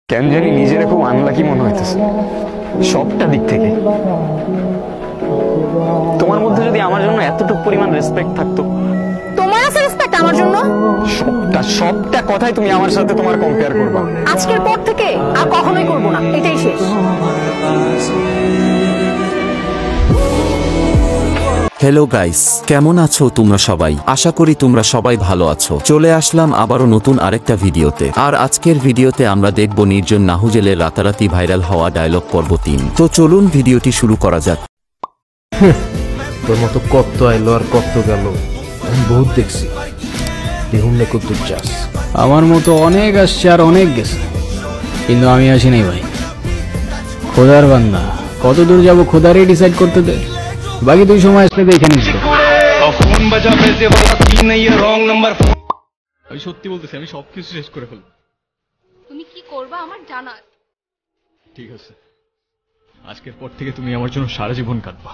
কেন জানি নিজের খুব আনলাকি মনে হইতেছে সবটা দিক থেকে। তোমার মধ্যে যদি আমার জন্য এতটুকু পরিমাণ রেসপেক্ট থাকতো। তোমার আছে রেসপেক্ট আমার জন্য? সবটা কথাই তুমি আমার সাথে তোমার কম্পেয়ার করবা। আজকের পর থেকে আর কখনোই করব না, এটাই শেষ। হ্যালো গাইস, কেমন আছো তোমরা সবাই? আশা করি তোমরা সবাই ভালো আছো। চলে আসলাম আবারও নতুন আরেকটা ভিডিওতে। আর আজকের ভিডিওতে আমরা দেখব নির্জন নাহুজেলের রাতারাতি ভাইরাল হওয়া ডায়লগ পর্ব ৩। তো চলুন ভিডিওটি শুরু করা যাক। তোর মতো কত আইলো আর কত গেল, আমি বহুত দেখছি। দেখুন না কত চাস। আমার মতো অনেক আসছে আর অনেক গেছে, কিন্তু আমি আসি নাই ভাই। খোদার বান্দা, কত দূর যাবো খোদারই ডিসাইড করতে দে। বাকি তুই সময় আসলে দেখে নিস। আমি সত্যি বলতেছি, আমি সবকিছু শেষ করে ফেলবো। তুমি কি করবা আমার জানা। ঠিক আছে, আজকের পর থেকে তুমি আমার জন্য সারা জীবন কাটবা।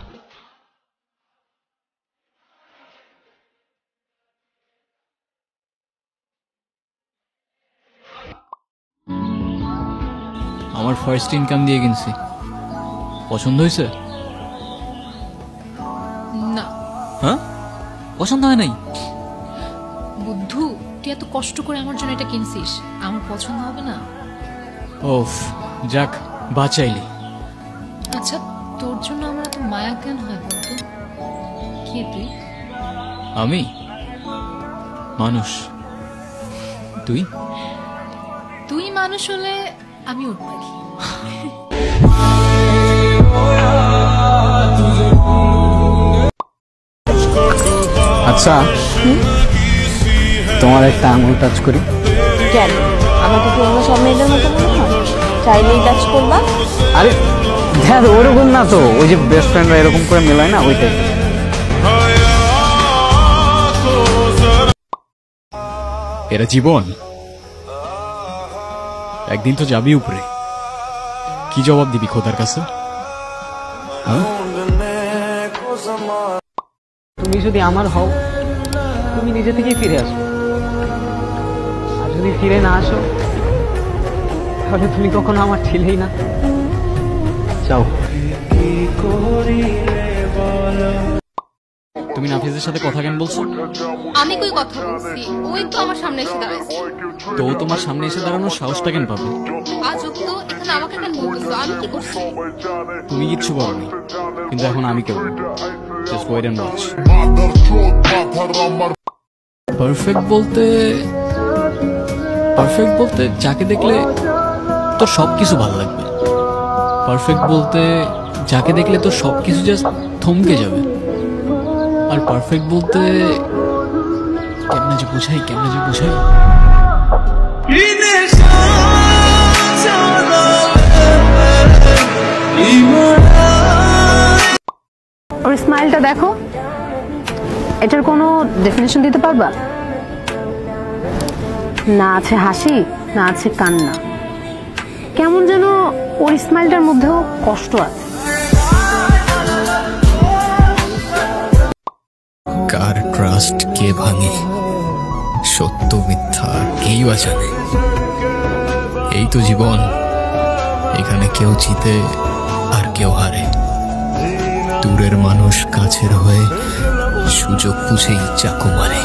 আমার ফার্স্ট ইনকাম দিয়ে কিনছি, পছন্দ হয়েছে? না। হ্যাঁ, পছন্দ হয় নাই? বুদ্ধু, তুই এত কষ্ট করে আমার জন্য এটা কিনছিস, আমার পছন্দ হবে না? ওফ, যাক বাঁচাইলি। আচ্ছা, তোর জন্য আমার এত মায়া কেন হয় বলতো? কে তুই? আমি মানুষ, তুই? তুই মানুষ হলে আমি উঠ পাখি। আচ্ছা, তোমার একটা আঙুল টাচ করি। কেন? আমাকে কি অন্য সব মেয়েদের মতো মনে হয়? চাইলেই টাচ করবা? আরে হ্যাঁ, ওরকম না তো, ওই যে বেস্ট ফ্রেন্ডরা এরকম করে মেলায় না, ওইটাই। এরা জীবন, একদিন তো যাবি উপরে। কি জবাব দিবি খোদার কাছে? তুমি যদি আমার হও, তুমি নিজে থেকেই ফিরে আসো। আর যদি ফিরে না আসো, তাহলে তুমি কখনো আমার ছিলেই না। যাও। তুমি নাফিজের সাথে কথা কেন বলছো? আমি কই কথা বলছি, ওই তো আমার সামনে এসে দাঁড়াইছে। তো তোমার সামনে এসে দাঁড়ানোর সাহসটা কেন পাবে? আজব তো, এখানে আমাকে কেন বলতেছো? আমি কি করছি? তুমি কিচ্ছু বলোনি, কিন্তু এখন আমি কেবল just wait and watch. Perfect বলতে যাকে দেখলে তোর সবকিছু ভালো লাগবে। পারফেক্ট বলতে যাকে দেখলে তোর সবকিছু জাস্ট থমকে যাবে। আর পারফেক্ট বলতে কেমনে যে বুঝাই। ওর স্মাইলটা দেখো, এটার কোনো ডেফিনেশন দিতে পারবা? না আছে হাসি, না আছে কান্না, কেমন যেন ওর স্মাইলটার মধ্যেও কষ্ট আছে। কার ট্রাস্ট কে ভাঙে, সত্য মিথ্যা কেই বা জানে। এই তো জীবন, এখানে কেউ জিতে আর কেউ হারে। দূরের মানুষ কাছের হয়ে সুযোগ বুঝেই চাকু মারে।